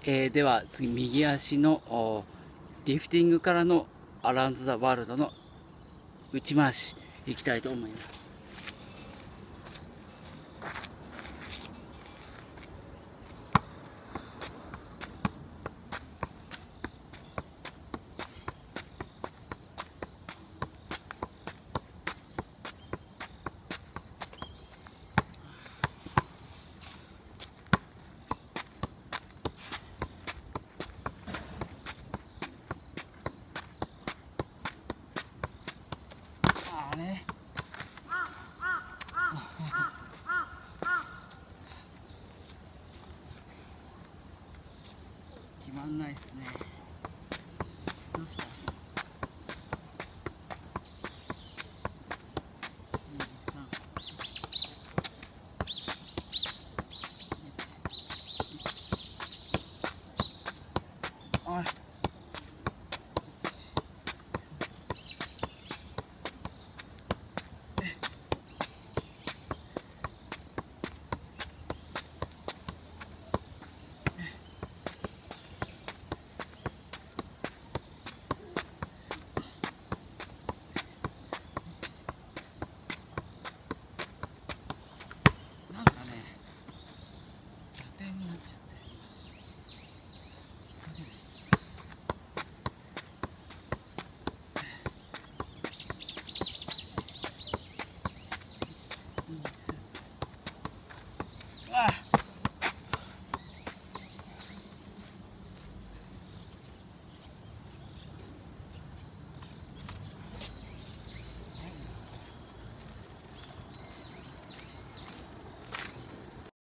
では次、右足のリフティングからのアラウンド・ザ・ワールドの内回しいきたいと思います。決まんないっすね。どうした？おい。なんかね、打点になっちゃった。